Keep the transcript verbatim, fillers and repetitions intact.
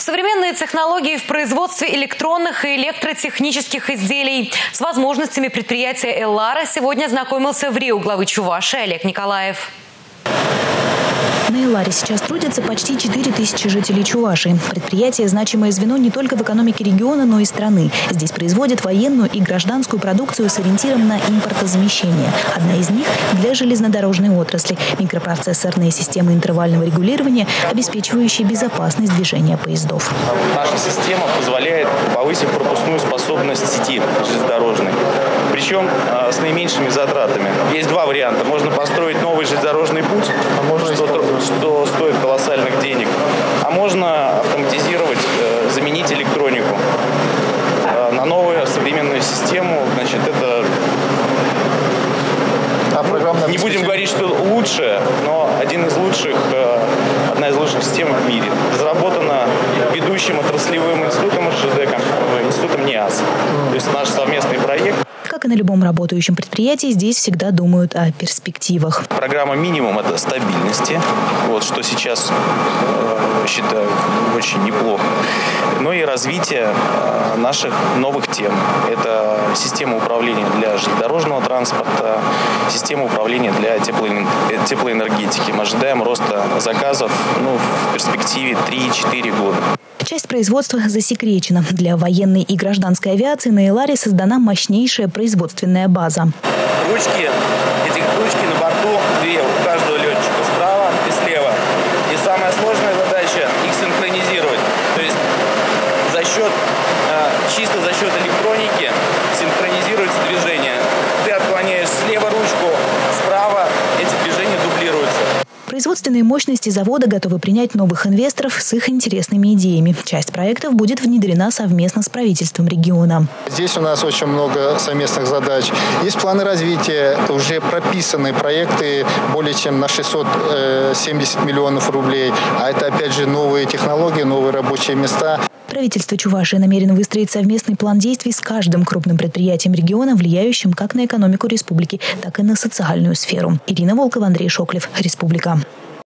Современные технологии в производстве электронных и электротехнических изделий. С возможностями предприятия «Эллара» сегодня знакомился в РИО главы Чувашии Олег Николаев. На «Элларе» сейчас трудятся почти четыре тысячи жителей Чувашии. Предприятие – значимое звено не только в экономике региона, но и страны. Здесь производят военную и гражданскую продукцию с ориентиром на импортозамещение. Одна из них – для железнодорожной отрасли – микропроцессорные системы интервального регулирования, обеспечивающие безопасность движения поездов. Наша система позволяет повысить пропускную способность сети железнодорожной. Причем э, с наименьшими затратами. Есть два варианта. Можно построить новый железнодорожный путь, что, что стоит колоссальных денег. А можно автоматизировать, э, заменить электронику э, на новую современную систему. Значит, это... А не будем говорить, что лучше, но один из лучших, э, одна из лучших систем в мире. Разработана ведущим отраслевым институтом РЖД, институтом НИАС. То есть наш совместный проект. Как и на любом работающем предприятии, здесь всегда думают о перспективах. Программа «Минимум» – это стабильности, вот, что сейчас, э, считаю, очень неплохо. Но и развитие э, наших новых тем. Это система управления для железнодорожного транспорта, система управления для теплоэнергетики. Мы ожидаем роста заказов ну, в перспективе три-четыре года. Часть производства засекречена. Для военной и гражданской авиации на «Элларе» создана мощнейшая производственная база. Ручки, эти ручки на борту две у каждого летчика, справа и слева. И самая сложная задача их синхронизировать. То есть за счет, чисто за счет электроники синхронизируется движение. Ты отклоняешь слева ручку, справа эти движения дублируются. Производственные мощности завода готовы принять новых инвесторов с их интересными идеями. Часть проектов будет внедрена совместно с правительством региона. Здесь у нас очень много совместных задач. Есть планы развития, уже прописанные проекты более чем на шестьсот семьдесят миллионов рублей. А это опять же новые технологии, новые рабочие места. Правительство Чувашии намерено выстроить совместный план действий с каждым крупным предприятием региона, влияющим как на экономику республики, так и на социальную сферу. Ирина Волкова, Андрей Шоклев, Республика.